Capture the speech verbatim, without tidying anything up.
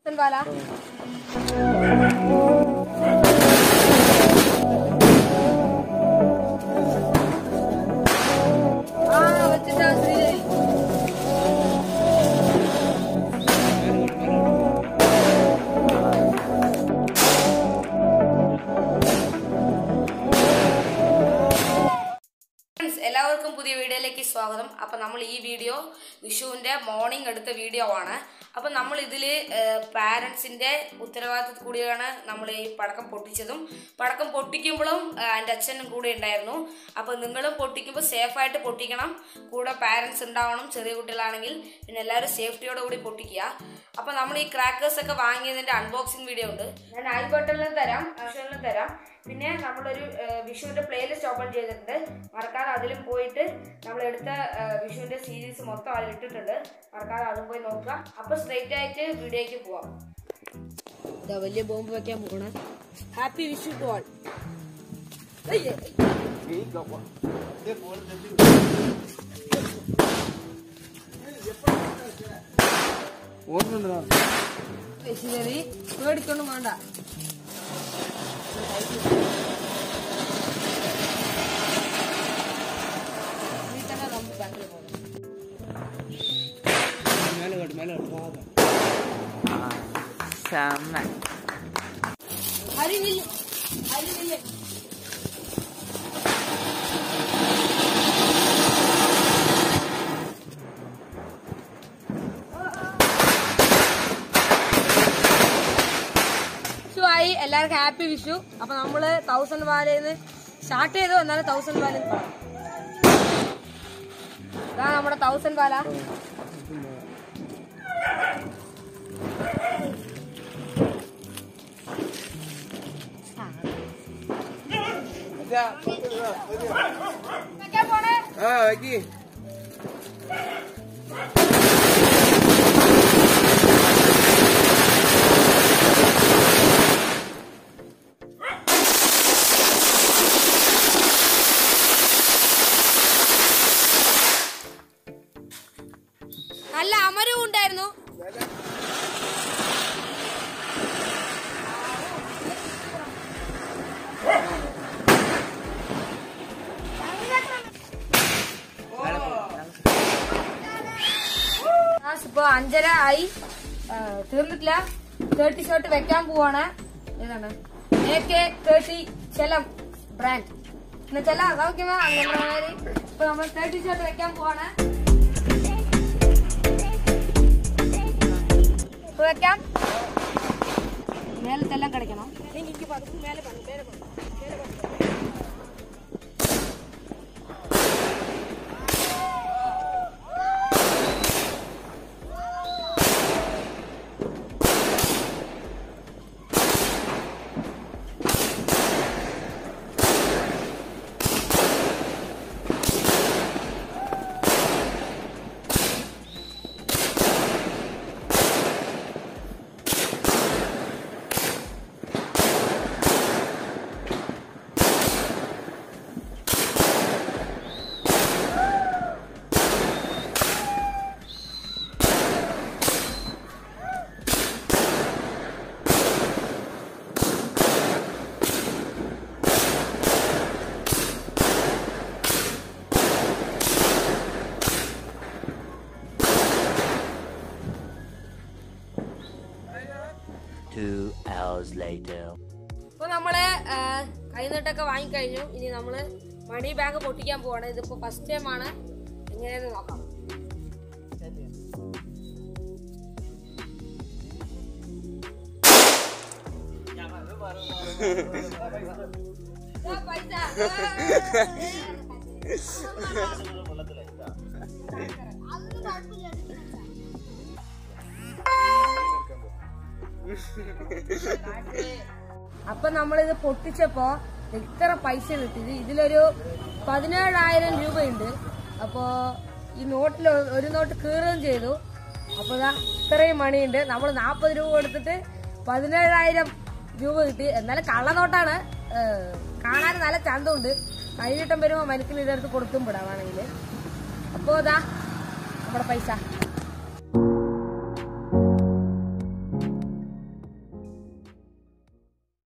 Senbala. Ah, vachita Sri. എല്ലാവർക്കും പുതിയ വീഡിയോയിലേക്ക് സ്വാഗതം. അപ്പോൾ നമ്മൾ ഈ വീഡിയോ വിഷുവിന്റെ മോർണിംഗ് എടുത്ത വീഡിയോ ആണ്. അപ്പോൾ നമ്മൾ ഇതിൽ പാരൻസിന്റെ ഉത്തരവാദിത്തത്തിൽ കൂടിയാണ് നമ്മൾ ഈ പടക്കം പൊട്ടിച്ചതും. പടക്കം പൊട്ടിക്കുമ്പോഴും എൻ്റെ അച്ഛനും കൂടെ ഉണ്ടായിരുന്നു. അപ്പോൾ നിങ്ങളും പൊട്ടിക്കുമ്പോൾ സേഫായിട്ട് പൊട്ടിക്കണം, കൂടെ പാരൻസ് ഉണ്ടാവണം ചെറിയ കുട്ടികളാണെങ്കിൽ. പിന്നെ എല്ലാവരും സേഫ്റ്റിയോടെ കൂടി പൊട്ടിക്കുക. അപ്പോൾ നമ്മൾ ഈ ക്രാക്കേഴ്സ് ഒക്കെ വാങ്ങിയതിൻ്റെ അൺബോക്സിങ് വീഡിയോ ഉണ്ട്, ഞാൻ ഐ ബട്ടണിലും തരാം, ഓപ്ഷനിലും തരാം. പിന്നെ നമ്മളൊരു വിഷുവിൻ്റെ പ്ലേലിസ്റ്റ് ഓപ്പൺ ചെയ്തിട്ടുണ്ട്, മറക്കാതെ അതിലും പോയിട്ട് നമ്മളെടുത്ത വിഷുവിൻ്റെ സീരീസ് മൊത്തം അതിലിട്ടിട്ടുണ്ട്, മറക്കാതെ അതും പോയി നോക്കുക. അപ്പോൾ സ്ട്രെയിറ്റ് ആയിട്ട് വീഡിയോയ്ക്ക് പോവാം. ഇതാ വലിയ ബോംബ് വെക്കാൻ പോകണം. Happy Vishu to all. ശരി, പേടിക്കൊന്നും വേണ്ട. അറിവില്ല അറിവില്ല ആയി. എല്ലാവർക്കും ഹാപ്പി വിഷു. അപ്പൊ നമ്മള് തൗസൻഡ് വാലയിന്ന് സ്റ്റാർട്ട് ചെയ്തു, എന്നാലും തൗസൻഡ് വാല ഇതാ നമ്മുടെ തൗസൻഡ് വാല. പോണേ നല്ല അമരവും ഉണ്ടായിരുന്നു. ഇപ്പൊ അഞ്ചര ആയി, തീർന്നിട്ടില്ല. തേർട്ടി ഷർട്ട് വെക്കാൻ പോവാണ്. ഏതാണ് എ കെ തേർട്ടി ചെലം ബ്രാൻഡ് ചെല അതാവുമ്പോ അങ്ങനെ. ഇപ്പൊ നമ്മൾ തേർട്ടി ഷർട്ട് വെക്കാൻ പോവാണ്. വെക്കാം. മേലത്തെല്ലാം കിടക്കണം. എനിക്ക് മേലെ പണി മേലെ പണി മേലെ പണി ഇപ്പൊ നമ്മള് കൈനീട്ടൊക്കെ വാങ്ങിക്കഴിഞ്ഞു. ഇനി നമ്മള് മണി ബാഗ് പൊട്ടിക്കാൻ പോവാണ്. ഇതിപ്പോ ഫസ്റ്റ് ടൈം ആണ്, എങ്ങനെയെന്ന് നോക്കാം. അപ്പൊ നമ്മളിത് പൊട്ടിച്ചപ്പോ ഇത്ര പൈസ കിട്ടിയത്. ഇതിലൊരു പതിനേഴായിരം രൂപയുണ്ട്. അപ്പോ ഈ നോട്ടിൽ ഒരു നോട്ട് കീറുകയും ചെയ്തു. അപ്പൊ ഇത്രയും മണിയുണ്ട്. നമ്മൾ നാപ്പത് രൂപ കൊടുത്തിട്ട് പതിനേഴായിരം രൂപ കിട്ടി. എന്നാലും കള്ളനോട്ടാണ്, കാണാൻ നല്ല ചന്തമുണ്ട്. കൈകിട്ടം വരുമ്പോ മനുഷ്യന് ഇതെടുത്ത് കൊടുത്തും വിടാം വേണമെങ്കിൽ. അപ്പോ ഇതാ നമ്മുടെ പൈസ.